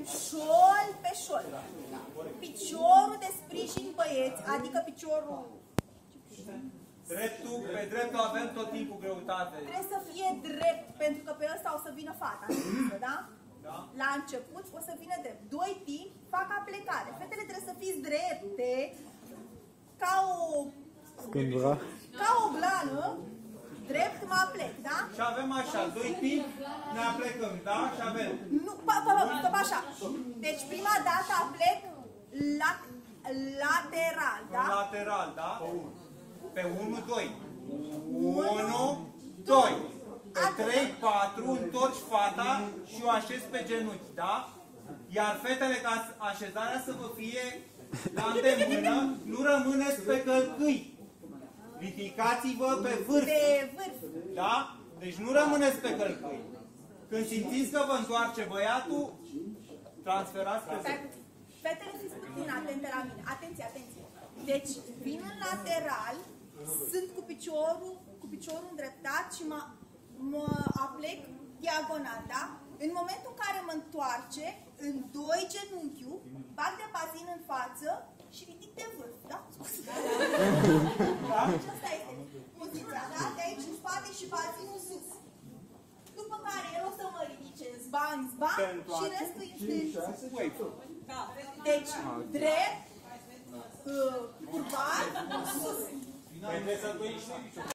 șol pe șol. Piciorul de sprijin, băieți, adică piciorul... Dreptul, pe dreptul avem tot timpul greutate. Trebuie să fie drept, pentru că pe ăsta o să vină fata, da? Da. La început o să vină drept. Doi timp fac aplecare. Fetele trebuie să fiți drepte, ca o... Scândura. Ca o blană, drept mă aplec, da? Și avem așa, doi timp, ne aplecăm, da? Și avem. Nu, stop așa. Deci prima dată aplec lateral, da? Lateral, da? Pe 1, 2. 1, 2. Pe 3, 4, întorci fata și o așezi pe genunchi, da? Iar fetele, ca așezarea să vă fie la îndemână, nu rămâneți pe călcâi. Ridicați-vă pe vârf. Pe vârf. Da? Deci nu rămâneți pe călcâi. Când simțiți că vă întoarce băiatul, transferați pe vârf. Fetele, fiți puțin atente la mine. Atenție, atenție. Deci, vin în lateral, sunt cu piciorul îndreptat și mă aplec diagonal, da? În momentul în care mă întoarce, îndoi genunchiul, bag de bazin în față și ridic de vârf, da? Deci asta este poziția, da? De aici în spate și bazinul sus. După care el o să mă ridice zban și restul este sus. Deci, drept, curvat, sus. Păi trebuie să